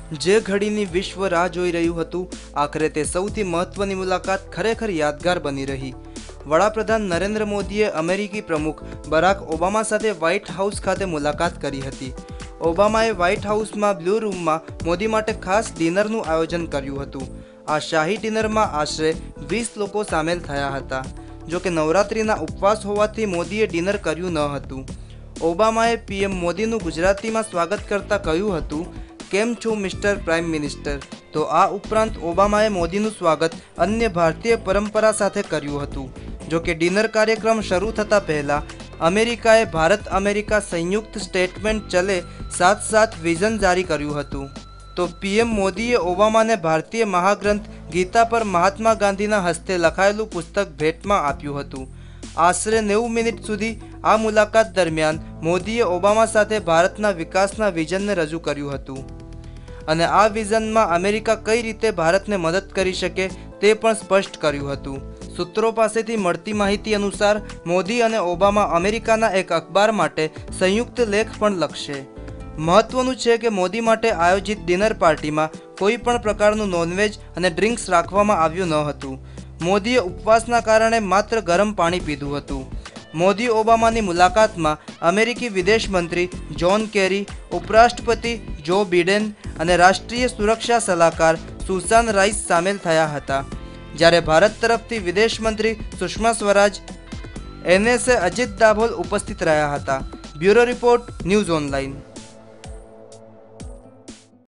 જે ઘડીની વિશ્વ રાહ જોઈ રહ્યું હતું, આખરે તે સૌથી મહત્વની મુલાકાત ખરેખર યાદગાર બની રહી। વડાપ્રધાન નરેન્દ્ર મોદીએ અમેરિકી પ્રમુખ બરાક ઓબામા સાથે વ્હાઇટ હાઉસ ખાતે મુલાકાત કરી હતી। ઓબામાએ વ્હાઇટ હાઉસમાં બ્લુ રૂમમાં મોદી માટે ખાસ ડિનરનું આયોજન કર્યું હતું। આ શાહી ડિનરમાં આશરે 20 લોકો સામેલ થયા હતા। જો કે નવરાત્રિના ઉપવાસ હોવાથી મોદીએ ડિનર કર્યું ન હતું। ઓબામાએ પીએમ મોદીનું ગુજરાતીમાં સ્વાગત કરતા કહ્યું હતું, કેમ છો મિસ્ટર પ્રાઇમ મિનિસ્ટર। તો આ ઉપરાંત ઓબામાએ મોદીનું સ્વાગત અન્ય ભારતીય પરંપરા સાથે કર્યું હતું। જો કે ડિનર કાર્યક્રમ શરૂ થતાં પહેલાં અમેરિકાએ ભારત અમેરિકા સંયુક્ત સ્ટેટમેન્ટ ચલે સાથ સાથ વિઝન જારી કર્યું હતું। તો પીએમ મોદીએ ઓબામાને ભારતીય મહાગ્રંથ ગીતા પર મહાત્મા ગાંધીના હસ્તે લખાયેલું પુસ્તક ભેટમાં આપ્યું હતું। આશરે 90 મિનિટ સુધી આ મુલાકાત દરમિયાન મોદીએ ઓબામા સાથે ભારતના વિકાસના વિઝનને રજૂ કર્યું હતું અને આ વિઝનમાં અમેરિકા કઈ રીતે ભારતને મદદ કરી શકે તે પણ સ્પષ્ટ કર્યું હતું। સૂત્રો પાસેથી મળતી માહિતી અનુસાર મોદી અને ઓબામા અમેરિકાના એક અખબાર માટે સંયુક્ત લેખ પણ લખશે। મહત્વનું છે કે મોદી માટે આયોજિત ડિનર પાર્ટીમાં કોઈ પણ પ્રકારનું નોનવેજ અને ડ્રિંક્સ રાખવામાં આવ્યું ન હતું। મોદીએ ઉપવાસના કારણે માત્ર ગરમ પાણી પીધું હતું। મોદી ઓબામાની મુલાકાતમાં અમેરિકી વિદેશ મંત્રી જ્હોન કેરી, ઉપરાષ્ટ્રપતિ જો બિડેન અને રાષ્ટ્રીય સુરક્ષા સલાહકાર સુસાન રાઈસ સામેલ થયા હતા, જ્યારે ભારત તરફથી વિદેશ મંત્રી સુષ્મા સ્વરાજ, NSA અજીત ડાભોલ ઉપસ્થિત રહ્યા હતા। Bureau report, news online.